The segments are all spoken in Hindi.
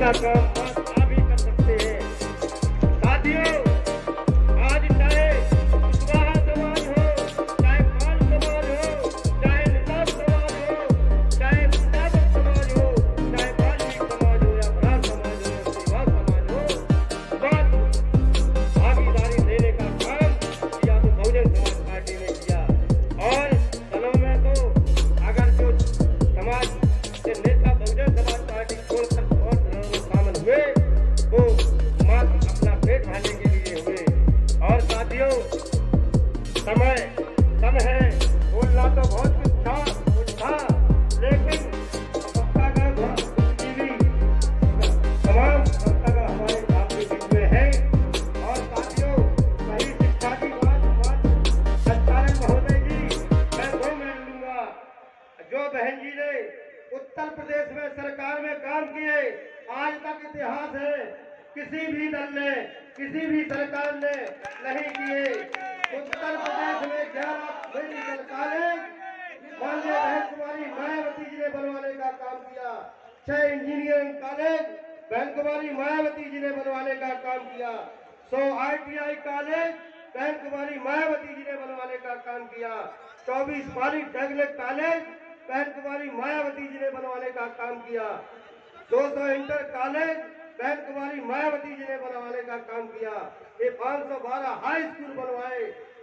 का काम माता भी कर सकते हैं। साथियों, आज चाहे कुशवाहा समाज हो, चाहे पाल समाज हो, चाहे निषाद समाज हो, चाहे मुक्तावत समाज हो, चाहे वाल्मीकि समाज हो या ब्राह्मण समाज हो या सेवा समाज हो, भागीदारी देने का काम या तो बहुजन समाज पार्टी ने किया। और दलों में तो अगर जो समाज के नेता बहुजन समाज पार्टी छोड़कर और दलों में शामिल हुए वो मात्र अपना पेट भरने के लिए हुए। और साथियों, समय कम है, बोलना तो बहुत कुछ था लेकिन सत्तागढ़ बुद्धिजीवी तमाम सत्तागढ़ हमारे आपके बीच में है। और साथियों, सही शिक्षा की बात संचालक महोदय जी, मैं 2 मिनट लूंगा। जो बहन जी ने उत्तर प्रदेश में सरकार में काम किए, आज तक इतिहास है किसी भी दल ने, किसी भी सरकार ने नहीं किए। उत्तर प्रदेश में 11 मेडिकल कॉलेज माननीय बहन कुमारी मायावती जी ने बनवाने का काम किया। 6 इंजीनियरिंग कॉलेज बहन कुमारी मायावती जी ने बनवाने का काम किया। 100 ITI कॉलेज बहन कुमारी मायावती जी ने बनवाने का काम किया। 24 पॉलिटेक्निक कॉलेज बहन कुमारी मायावती जी ने बनवाने का काम किया। 200 इंटर कॉलेज बहन कुमारी मायावती जी ने बनवाने का काम किया। ये 512 हाई स्कूल बनवाए,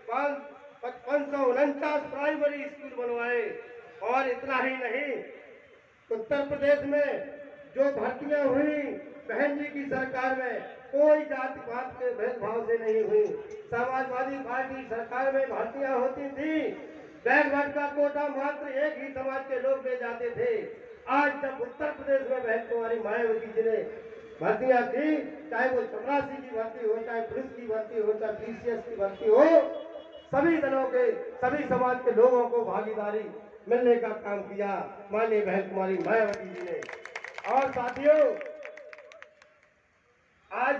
549 प्राइमरी स्कूल बनवाए। और इतना ही नहीं, उत्तर प्रदेश में जो भर्तियां हुई बहन जी की सरकार में, कोई जाति पात के भेदभाव से नहीं हुई। समाजवादी पार्टी सरकार में भर्तियां होती थी, बैकवर्ड का कोटा मात्र एक ही समाज के लोग ले जाते थे। आज जब उत्तर प्रदेश में बहन कुमारी मायावती जी ने भर्तियां की, चाहे वो चपरासी की भर्ती हो, चाहे पुलिस की भर्ती हो, चाहे BCS की भर्ती हो, सभी दलों के, सभी समाज के लोगों को भागीदारी मिलने का काम किया माननीय बहन कुमारी मायावती जी ने। और साथियों, आज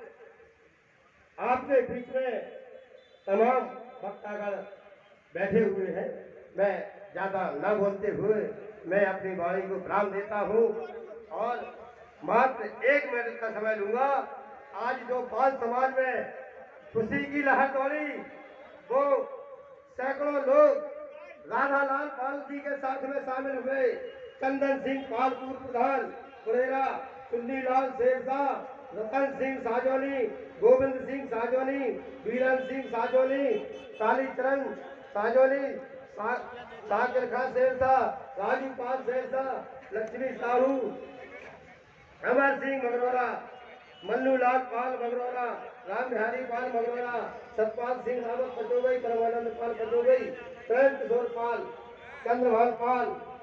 आपके बीच में तमाम वक्तागण बैठे हुए हैं। मैं ज्यादा न बोलते हुए मैं अपनी वाणी को विराम देता हूँ और मात्र 1 मिनट का समय लूंगा। आज जो पाल समाज में खुशी की लहर दौड़ी, वो सैकड़ों लोग राधालाल पाल जी के साथ में शामिल हुए। चंदन सिंह पाल पूर्व प्रधान पुरेरा, चुन्नीलाल शेरशाह, रतन सिंह साजोनी, गोविंद सिंह साजोनी, वीरन सिंह साजोनी, कालीचरण साजोनी, साकिर खान शेरशाह, राजू पाल शेरशाह, लक्ष्मी साहू, अमर सिंह मगरौरा, मन्नू लाल पाल मगरौरा, राम बिहारी पाल मगरौरा, सतपाल सिंह रावत पटोगई, परमानंद पाल पटोगई, प्रेम किशोर पाल, चंद्रभान पाल,